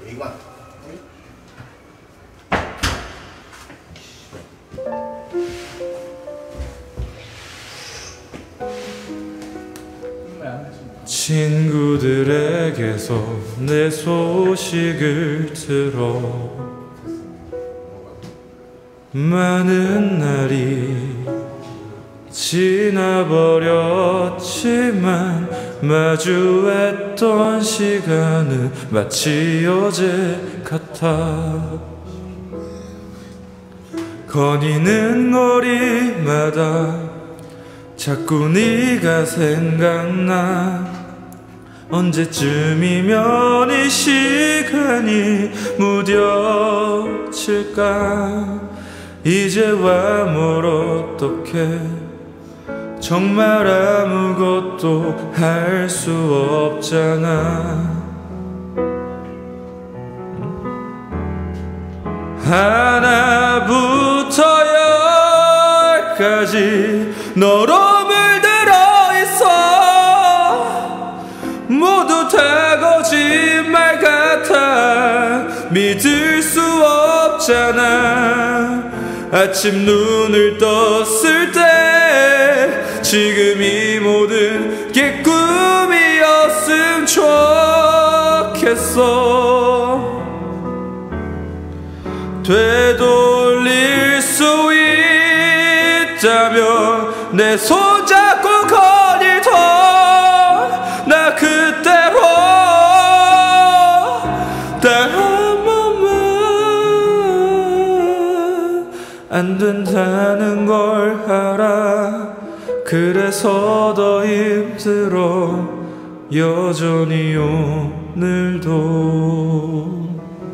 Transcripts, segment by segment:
이만. 친구들에게서 내 소식을 들어 많은 날이 지나버렸지만 마주했던 시간은 마치 어제 같아. 거니는 거리마다 자꾸 네가 생각나. 언제쯤이면 이 시간이 무뎌질까. 이제와 뭘 어떡해. 정말 아무것도 할 수 없잖아. 하나부터 열까지 너로 물들어 있어. 모두 다 거짓말 같아. 믿을 수 없잖아. 아침 눈을 떴을 때 지금 이 모든 게 꿈이었음 좋겠어. 되돌릴 수 있다면 내 손잡고 거닐던 나 그대로 단 한 번만. 안 된다는 걸 알아. 그래서 더 힘들어 여전히 오늘도.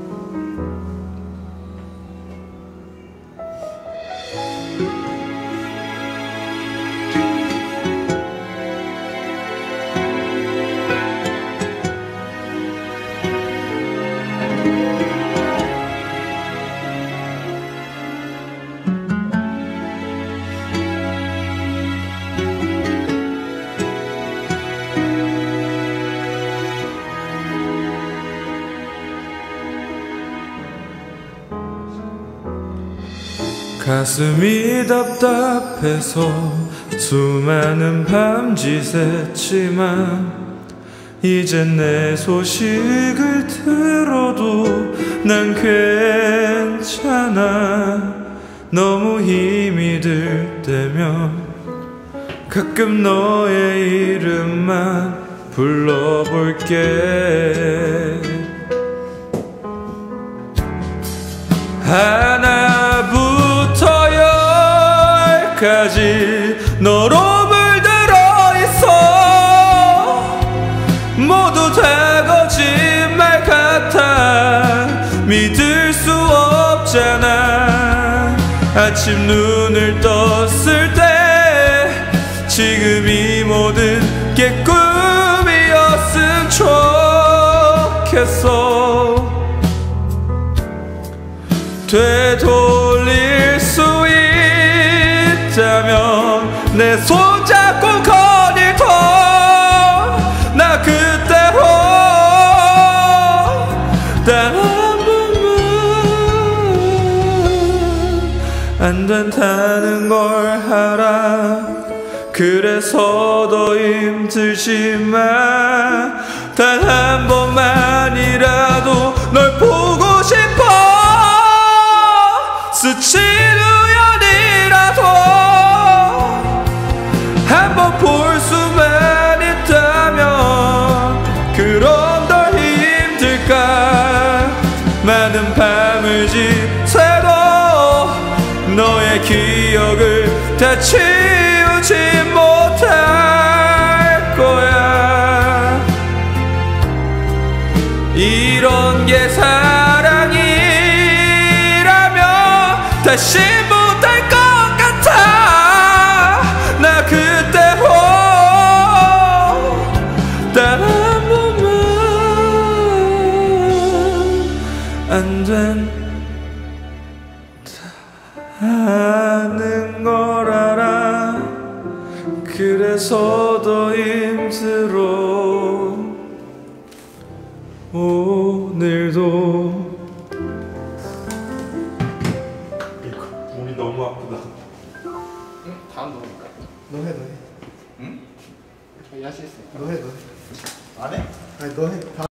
가슴이 답답해서 수많은 밤짓했지만 이젠 내 소식을 들어도 난 괜찮아. 너무 힘이 들 때면 가끔 너의 이름만 불러볼게. 하나부터 열까지 너로 물들어 있어. 모두 다 거짓말 같아. 믿을 수 없잖아. 아침 눈을 떴을 때 지금 이 모든 게 꿈이었음 좋겠어. 되돌릴 수 있다면 내 손잡고 거닐던 나 그대로 단 한 번만. 안 된다는 걸 알아. 그래서 더 힘들지만 단 한 번만이라도 널 보고 싶어. 스친 우연이라도 한번 볼 수만 있다면 그럼 더 힘들까. 많은 밤을 지새도 너의 기억을 다 치우지 못할 거야. 이런 게 사랑이라면 다시 못할 것 같아. 나 그대로 단 한 번만. 안 된다는 걸 알아. 그래서 더 힘들어 오늘도. 몸이 너무 아프다. 응? 다음 노래니까. 너 해. 응? 하실 수 있어. 너 해. 안 해? 아니 너 해.